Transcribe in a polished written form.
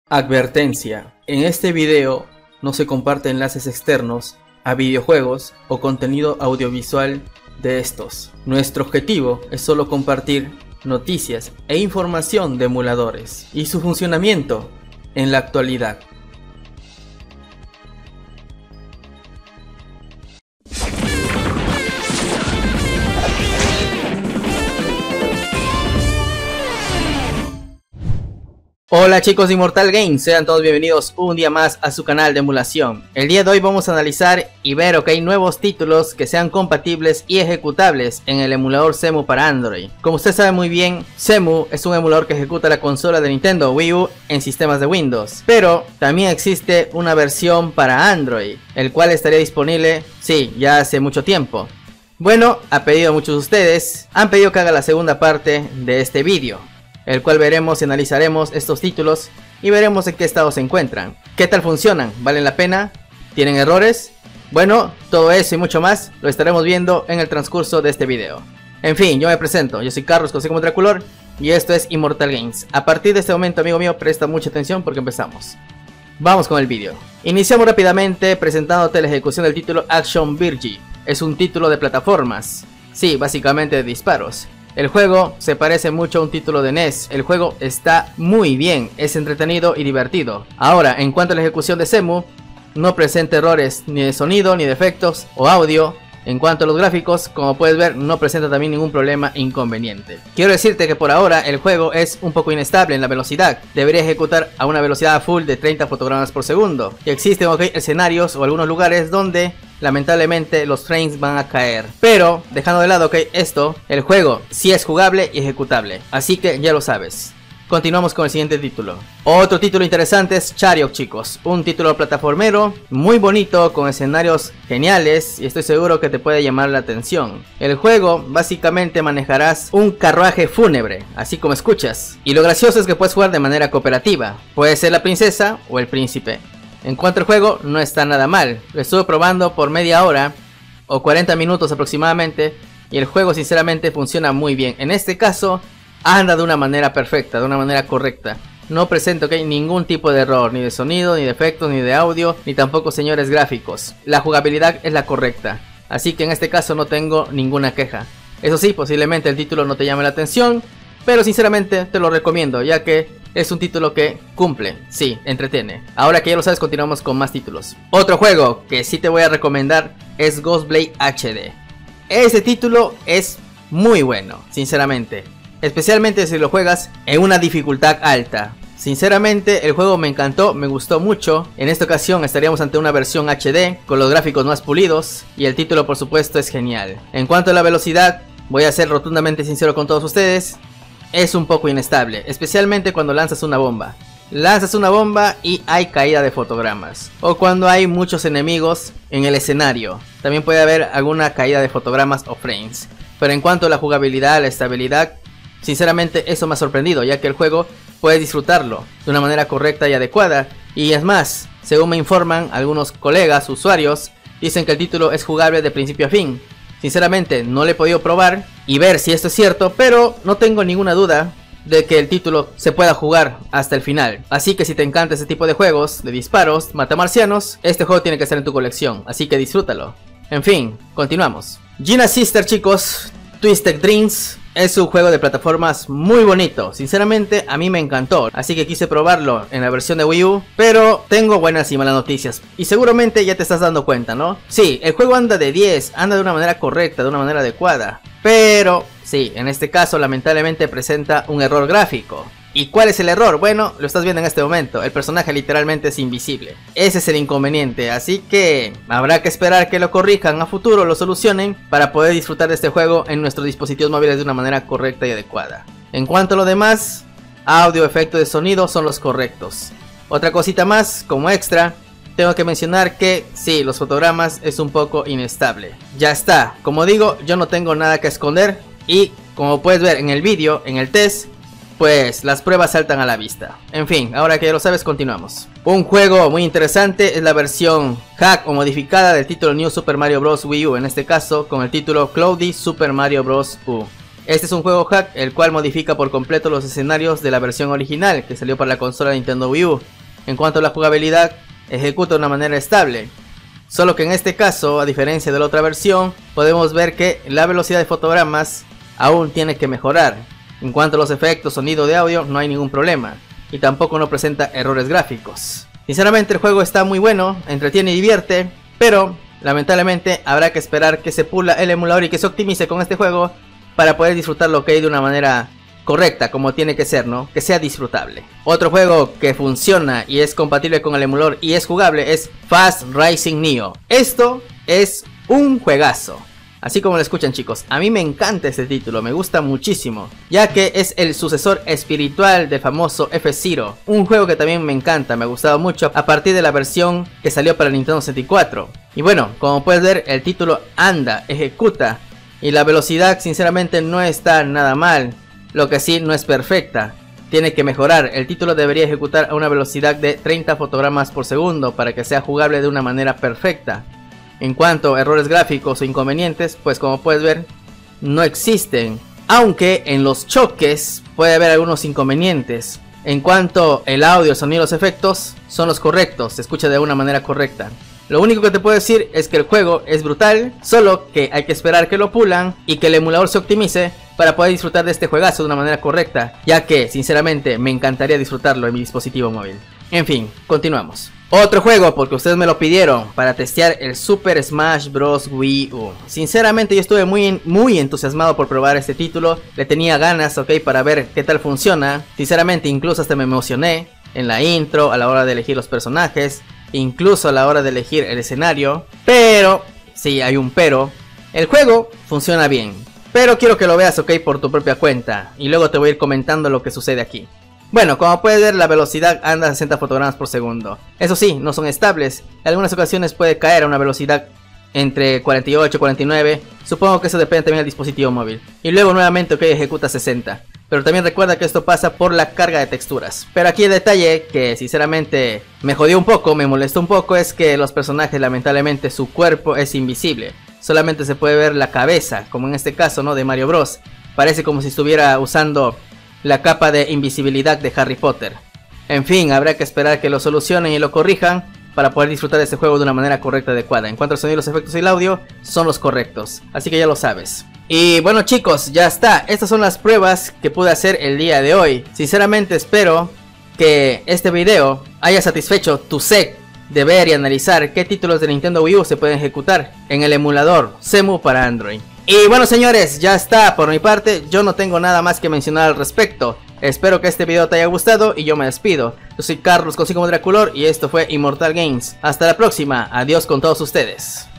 Advertencia: en este video no se comparten enlaces externos a videojuegos o contenido audiovisual de estos. Nuestro objetivo es solo compartir noticias e información de emuladores y su funcionamiento en la actualidad. Hola chicos de Immortal Games, sean todos bienvenidos un día más a su canal de emulación. El día de hoy vamos a analizar y ver nuevos títulos que sean compatibles y ejecutables en el emulador Cemu para Android. Como usted sabe muy bien, Cemu es un emulador que ejecuta la consola de Nintendo Wii U en sistemas de Windows, pero también existe una versión para Android, el cual estaría disponible, sí, ya hace mucho tiempo. Bueno, a pedido de muchos de ustedes, han pedido que haga la segunda parte de este vídeo, el cual veremos y analizaremos estos títulos y veremos en qué estado se encuentran. ¿Qué tal funcionan? ¿Valen la pena? ¿Tienen errores? Bueno, todo eso y mucho más lo estaremos viendo en el transcurso de este video. En fin, yo me presento, yo soy Carlos, conocido como Draculor, y esto es Immortal Games. A partir de este momento, amigo mío, presta mucha atención porque empezamos. Vamos con el vídeo. Iniciamos rápidamente presentándote la ejecución del título Action Verge. Es un título de plataformas, sí, básicamente de disparos. El juego se parece mucho a un título de NES, el juego está muy bien, es entretenido y divertido. Ahora, en cuanto a la ejecución de Cemu, no presenta errores ni de sonido, ni de efectos o audio. En cuanto a los gráficos, como puedes ver, no presenta también ningún problema inconveniente. Quiero decirte que por ahora el juego es un poco inestable en la velocidad. Debería ejecutar a una velocidad full de 30 fotogramas por segundo. Y existen escenarios o algunos lugares donde lamentablemente los frames van a caer. Pero dejando de lado esto, el juego sí es jugable y ejecutable. Así que ya lo sabes. Continuamos con el siguiente título. Otro título interesante es Chariot, chicos. Un título plataformero muy bonito, con escenarios geniales, y estoy seguro que te puede llamar la atención. El juego básicamente manejarás un carruaje fúnebre, así como escuchas. Y lo gracioso es que puedes jugar de manera cooperativa. Puede ser la princesa o el príncipe. En cuanto al juego, no está nada mal. Lo estuve probando por media hora o 40 minutos aproximadamente, y el juego sinceramente funciona muy bien. En este caso anda de una manera perfecta, de una manera correcta. No presento ningún tipo de error, ni de sonido, ni de efectos, ni de audio, ni tampoco señores gráficos. La jugabilidad es la correcta, así que en este caso no tengo ninguna queja. Eso sí, posiblemente el título no te llame la atención, pero sinceramente te lo recomiendo, ya que es un título que cumple, sí, entretiene. Ahora que ya lo sabes, continuamos con más títulos. Otro juego que sí te voy a recomendar es Ghostblade HD. Este título es muy bueno, sinceramente. Especialmente si lo juegas en una dificultad alta. Sinceramente el juego me encantó, me gustó mucho. En esta ocasión estaríamos ante una versión HD con los gráficos más pulidos, y el título por supuesto es genial. En cuanto a la velocidad, voy a ser rotundamente sincero con todos ustedes, es un poco inestable, especialmente cuando lanzas una bomba. Lanzas una bomba y hay caída de fotogramas, o cuando hay muchos enemigos en el escenario, también puede haber alguna caída de fotogramas o frames. Pero en cuanto a la jugabilidad, la estabilidad, sinceramente eso me ha sorprendido, ya que el juego puedes disfrutarlo de una manera correcta y adecuada. Y es más, según me informan algunos colegas usuarios, dicen que el título es jugable de principio a fin. Sinceramente no lo he podido probar y ver si esto es cierto, pero no tengo ninguna duda de que el título se pueda jugar hasta el final. Así que si te encanta este tipo de juegos de disparos, matamarcianos, este juego tiene que estar en tu colección, así que disfrútalo. En fin, continuamos. Gina Sister, chicos, Twisted Dreams. Es un juego de plataformas muy bonito, sinceramente a mí me encantó, así que quise probarlo en la versión de Wii U, pero tengo buenas y malas noticias, y seguramente ya te estás dando cuenta, ¿no? Sí, el juego anda de 10, anda de una manera correcta, de una manera adecuada, pero sí, en este caso lamentablemente presenta un error gráfico. ¿Y cuál es el error? Bueno, lo estás viendo en este momento, el personaje literalmente es invisible. Ese es el inconveniente, así que habrá que esperar que lo corrijan a futuro, lo solucionen, para poder disfrutar de este juego en nuestros dispositivos móviles de una manera correcta y adecuada. En cuanto a lo demás, audio, efecto de sonido son los correctos. Otra cosita más, como extra, tengo que mencionar que sí, los fotogramas es un poco inestable. Ya está, como digo, yo no tengo nada que esconder, y como puedes ver en el vídeo, en el test, pues las pruebas saltan a la vista. En fin, ahora que ya lo sabes, continuamos. Un juego muy interesante es la versión hack o modificada del título New Super Mario Bros. Wii U, en este caso con el título Cloudy Super Mario Bros. U. Este es un juego hack el cual modifica por completo los escenarios de la versión original que salió para la consola Nintendo Wii U. En cuanto a la jugabilidad, ejecuta de una manera estable. Solo que en este caso, a diferencia de la otra versión, podemos ver que la velocidad de fotogramas aún tiene que mejorar. En cuanto a los efectos, sonido de audio, no hay ningún problema. Y tampoco no presenta errores gráficos. Sinceramente el juego está muy bueno, entretiene y divierte, pero lamentablemente habrá que esperar que se pula el emulador y que se optimice con este juego para poder disfrutarlo de una manera correcta, como tiene que ser, ¿no? Que sea disfrutable. Otro juego que funciona y es compatible con el emulador y es jugable es Fast Racing Neo. Esto es un juegazo. Así como lo escuchan, chicos, a mí me encanta este título, me gusta muchísimo, ya que es el sucesor espiritual del famoso F-Zero, un juego que también me encanta, me ha gustado mucho a partir de la versión que salió para Nintendo 64. Y bueno, como puedes ver, el título anda, ejecuta, y la velocidad sinceramente no está nada mal, lo que sí no es perfecta, tiene que mejorar. El título debería ejecutar a una velocidad de 30 fotogramas por segundo para que sea jugable de una manera perfecta. En cuanto a errores gráficos o inconvenientes, pues como puedes ver, no existen. Aunque en los choques puede haber algunos inconvenientes. En cuanto el audio, el sonido y los efectos son los correctos, se escucha de una manera correcta. Lo único que te puedo decir es que el juego es brutal, solo que hay que esperar que lo pulan y que el emulador se optimice para poder disfrutar de este juegazo de una manera correcta, ya que sinceramente me encantaría disfrutarlo en mi dispositivo móvil. En fin, continuamos. Otro juego, porque ustedes me lo pidieron, para testear el Super Smash Bros. Wii U. Sinceramente yo estuve muy entusiasmado por probar este título. Le tenía ganas, para ver qué tal funciona. Sinceramente incluso hasta me emocioné en la intro, a la hora de elegir los personajes, incluso a la hora de elegir el escenario. Pero, sí, hay un pero, el juego funciona bien. Pero quiero que lo veas, por tu propia cuenta. Y luego te voy a ir comentando lo que sucede aquí. Bueno, como puedes ver, la velocidad anda a 60 fotogramas por segundo. Eso sí, no son estables. En algunas ocasiones puede caer a una velocidad entre 48 y 49. Supongo que eso depende también del dispositivo móvil. Y luego nuevamente, ejecuta 60. Pero también recuerda que esto pasa por la carga de texturas. Pero aquí el detalle que sinceramente me jodió un poco, me molestó un poco, es que los personajes, lamentablemente, su cuerpo es invisible. Solamente se puede ver la cabeza, como en este caso, ¿no? De Mario Bros. Parece como si estuviera usando la capa de invisibilidad de Harry Potter. En fin, habrá que esperar que lo solucionen y lo corrijan para poder disfrutar de este juego de una manera correcta y adecuada. En cuanto al sonido, los efectos y el audio, son los correctos. Así que ya lo sabes. Y bueno, chicos, ya está. Estas son las pruebas que pude hacer el día de hoy. Sinceramente espero que este video haya satisfecho tu sed de ver y analizar qué títulos de Nintendo Wii U se pueden ejecutar en el emulador Cemu para Android. Y bueno, señores, ya está. Por mi parte, yo no tengo nada más que mencionar al respecto. Espero que este video te haya gustado y yo me despido. Yo soy Carlos, conocido como Draculor, y esto fue Immortal Games. Hasta la próxima, adiós con todos ustedes.